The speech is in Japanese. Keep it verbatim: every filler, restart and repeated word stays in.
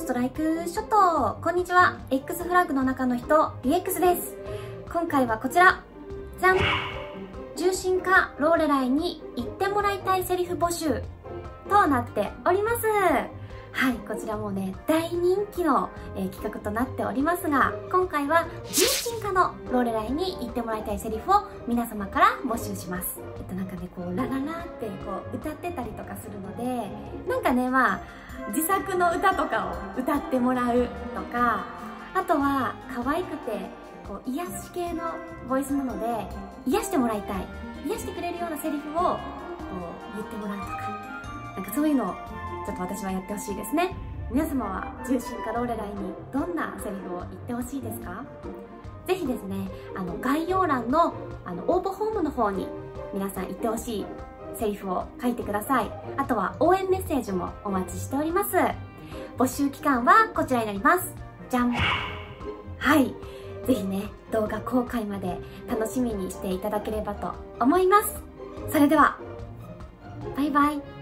ストライクショット。こんにちは。X フラッグの中の人、リエックス です。今回はこちら。じゃん。重心化ローレライに言ってもらいたいセリフ募集となっております。はい、こちらもね、大人気の、えー、企画となっておりますが、今回は重心化のローレライに言ってもらいたいセリフを皆様から募集します。えっとなんかね、こう、ラララってこう歌ってたりとかするので、なんかね、まあ、自作の歌とかを歌ってもらうとか、あとは可愛くて、こう癒し系のボイスなので、癒してもらいたい、癒してくれるようなセリフをこう言ってもらうとか、なんかそういうのをちょっと私はやってほしいですね。皆様は重心化ローレライにどんなセリフを言ってほしいですか？ぜひですね、あの概要欄のあの応募フォームの方に皆さん言ってほしいセリフを書いてください。あとは応援メッセージもお待ちしております。募集期間はこちらになります。じゃん。はい。ぜひね、動画公開まで楽しみにしていただければと思います。それでは、バイバイ。